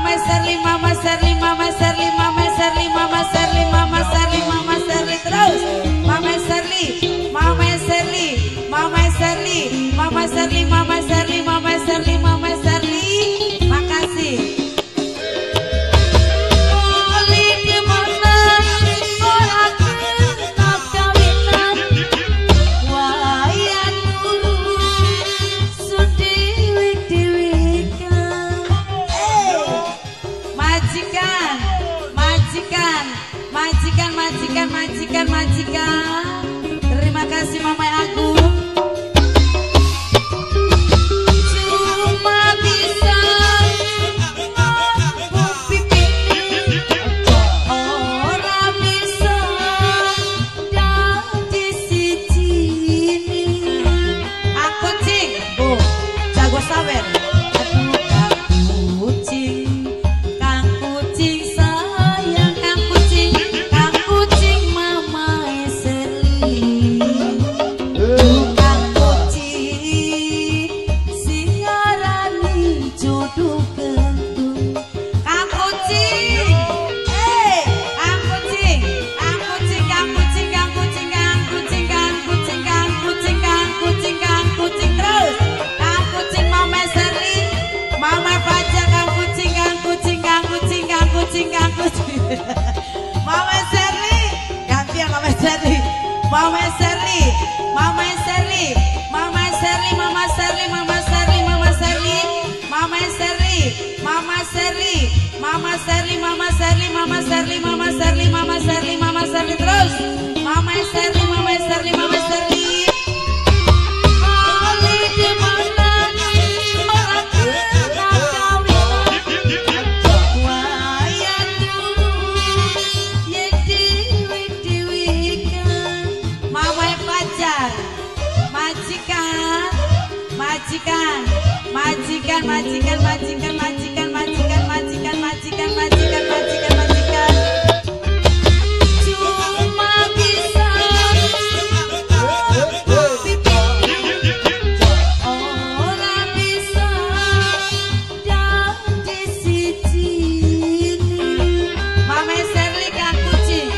Mama Serli, Mama Serli, Mama Serli, Mama Serli, Mama Serli, Mama Serli, Mama Serli terus. Mama Serli, Mama Serli, Mama Serli, Mama Serli, Mama Serli, Mama Serli, Mama Serli. Makasih. Majikan. Terima kasih Mama Agung. Cuma bisa ngomong pipi, ora bisa dadi siji. Aku cing, jago sawer. Mama Serli, gantian Mama Serli, Mama Serli, Mama Serli, Mama Serli, Mama Serli, Mama Serli, Mama Serli, Mama Serli, Mama Serli, Mama Serli, Mama Serli, Mama Serli, Mama Serli, Mama Serli, Mama Serli terus. Mama Serli, Mama Serli, Mama Serli. Majikan, majikan, majikan, majikan, majikan, majikan, majikan, majikan, majikan, majikan. Cuma bisa ora bisa dadi siji. Mama Serli Kang Kucing.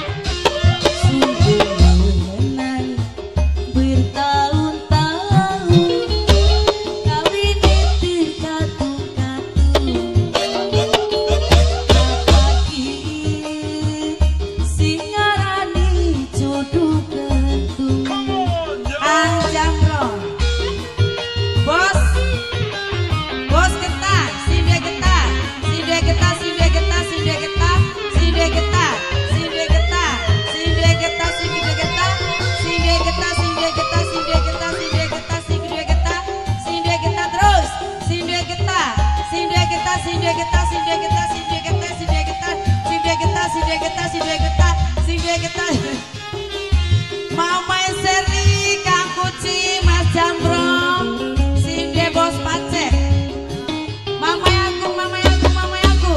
Mama Serli, Kang Kucing, Mas Jambrong, Sinde Bos Pacek. Mama aku, Mama aku, Mama aku.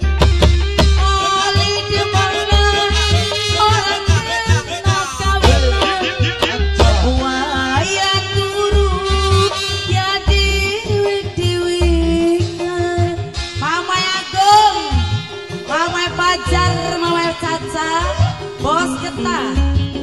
Oli di mana orang kena kawinan, wayah turu ya diwik-diwikan. Mama Agung, Mama Pajar, Mama Caca, Bos Getah.